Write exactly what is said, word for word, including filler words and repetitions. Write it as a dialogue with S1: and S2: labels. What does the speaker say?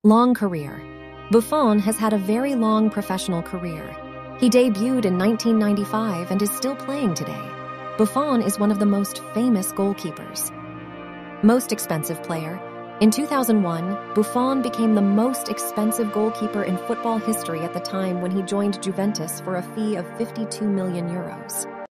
S1: Long career. Buffon has had a very long professional career. He debuted in nineteen ninety-five and is still playing today. Buffon is one of the most famous goalkeepers. Most expensive player. In two thousand one, Buffon became the most expensive goalkeeper in football history at the time when he joined Juventus for a fee of fifty-two million euros.